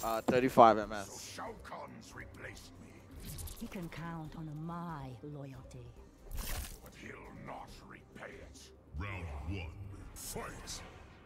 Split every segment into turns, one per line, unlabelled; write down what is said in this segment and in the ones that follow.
35
So
MS.
Shao Kahn's replaced me,
He can count on my loyalty.
but he'll not repay it.
Round one, fight!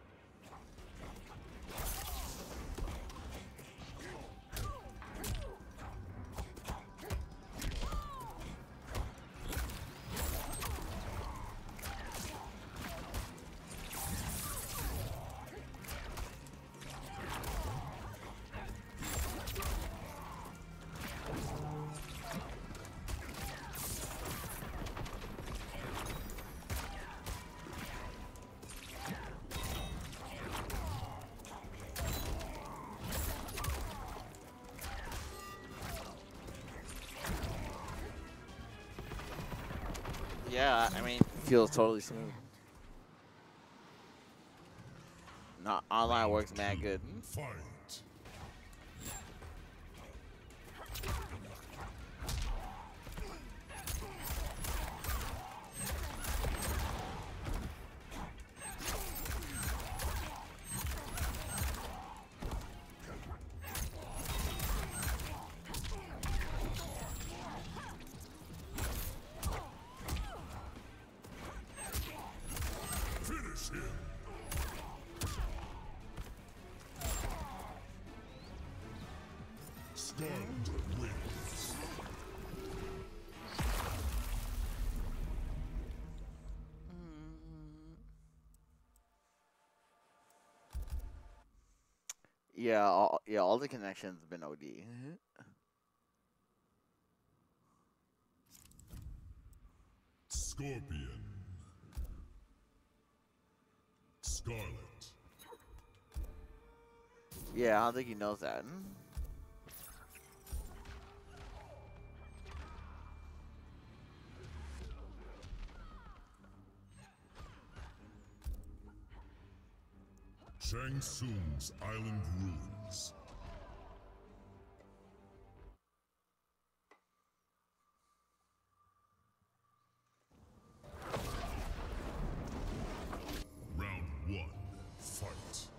Yeah, I mean, feels totally smooth. Not online works mad good.
Fight! Finish him! Stunned wins.
Yeah, all the connections have been OD.
Scorpion. Scarlet.
Yeah, I don't think he knows that.
Shang Tsung's Island Ruins. Round one, fight.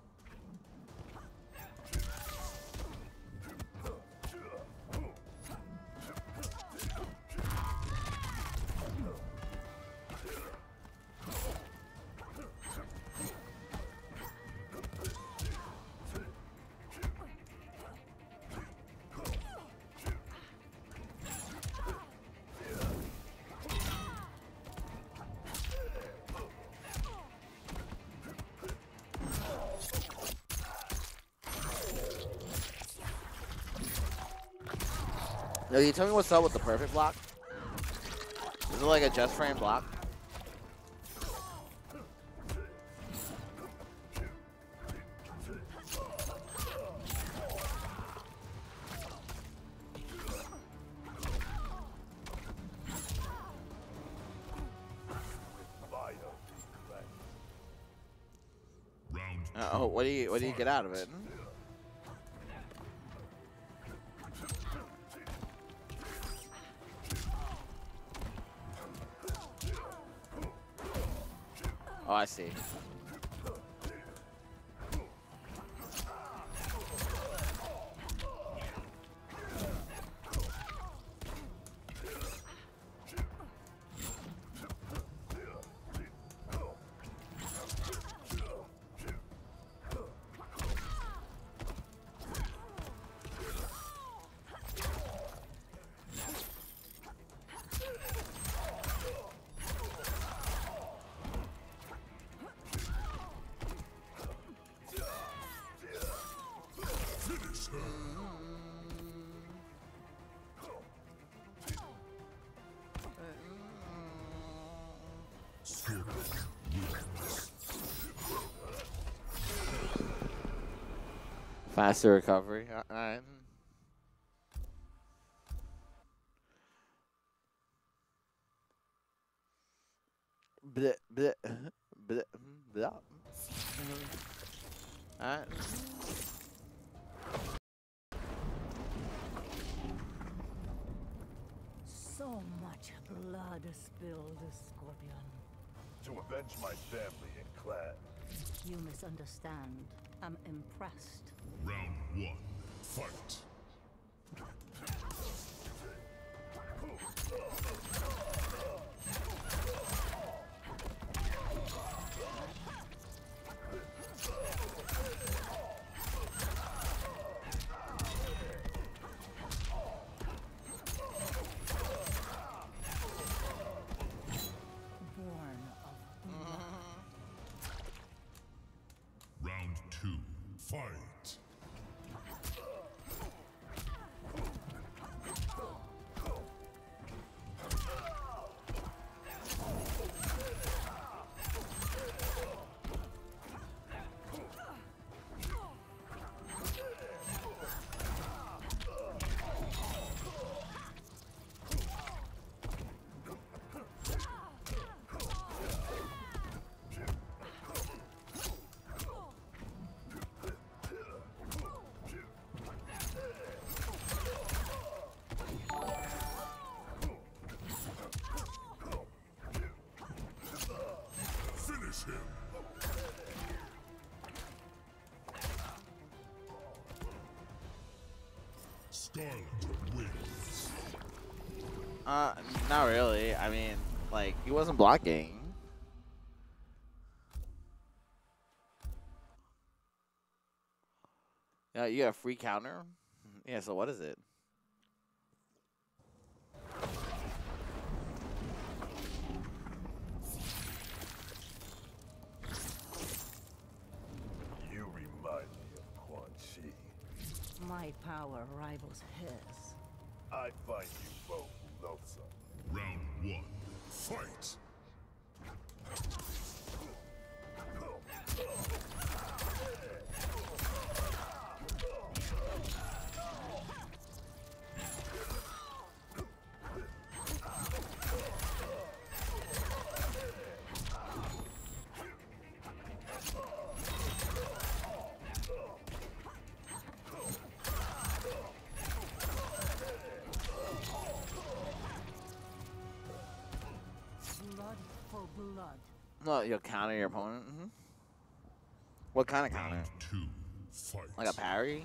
Yo, you tell me what's up with the perfect block? Is it like a just frame block?
Round
Oh, what do you get out of it? Oh, I see.
finish her. Scorpion wins.
Faster recovery. Alright. Bleh, bleh, bleh, bleh. Alright.
So much blood spilled, Scorpion.
To avenge my family and clan.
You misunderstand. am impressed.
Round one, fight.
Born of blood.
Round two, fight. Finish him. Scarlet wins.
Not really. I mean, like, he wasn't blocking. Yeah, you got a free counter? Yeah, so what is it?
You remind me of Quan Chi.
My power rivals his.
I find you both loathsome.
Round one, fight.
Blood for blood.
No, you'll counter your opponent. What kind of counter?
Round two, fight.
Like a parry?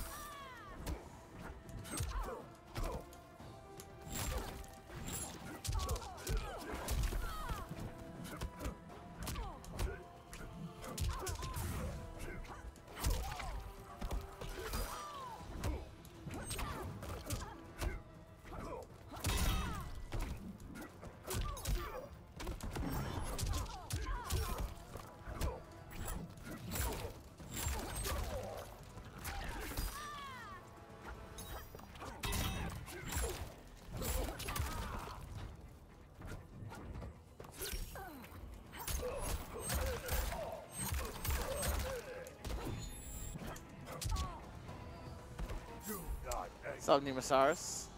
What's up, Nemasaurus?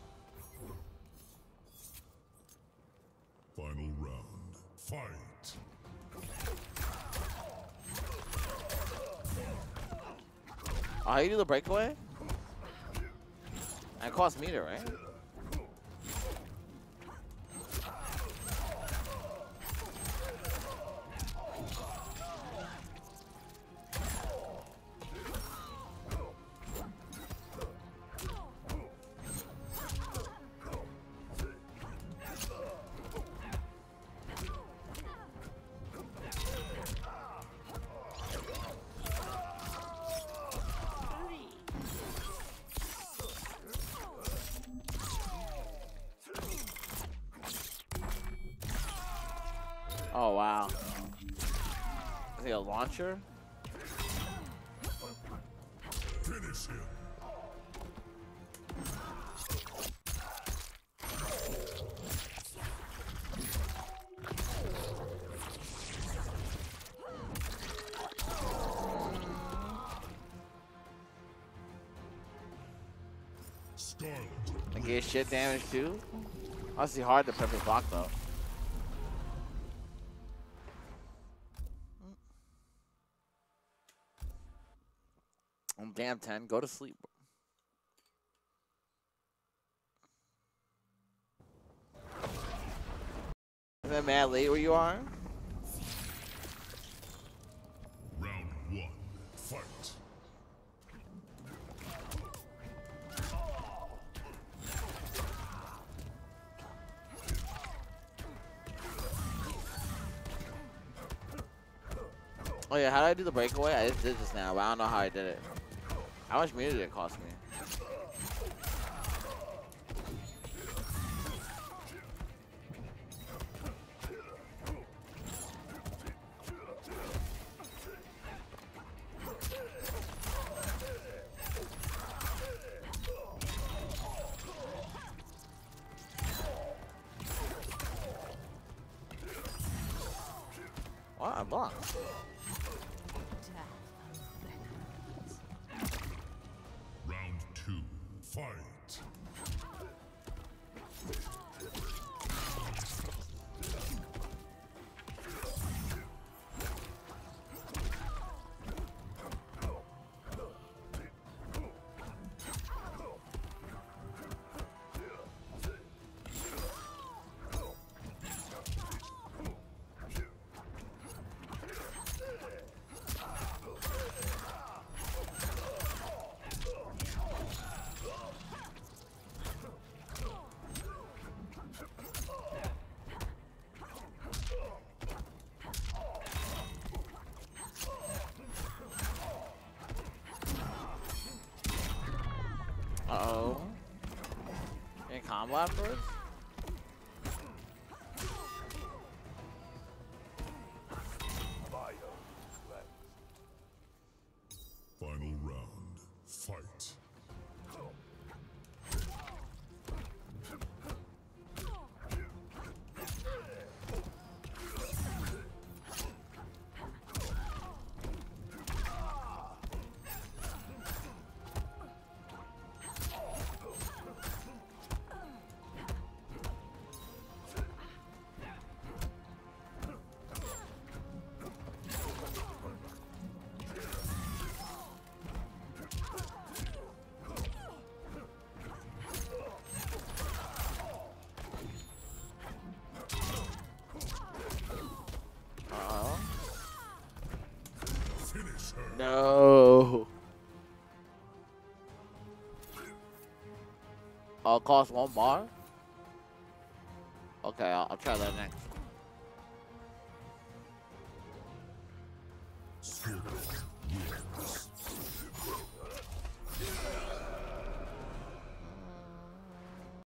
Final round, fight.
Oh, how you do the breakaway? That cost meter, right? Oh, wow. Is he a launcher?
Finish him. Scarlet.
Like, get shit damage too? Honestly, hard to perfect block though. Damn, 10. Go to sleep. Isn't that mad late where you are?
Round one, Fight.
Oh yeah, how did I do the breakaway? I just did this now, but I don't know how I did it. How much meter did it cost me? What? I blocked.
Round 2. Fight.
Uh-oh. In combo afterwards?
Final round. Fight.
Uh-oh.
Finish her.
No. I'll cost 1 bar? Okay, I'll try that next.
Score.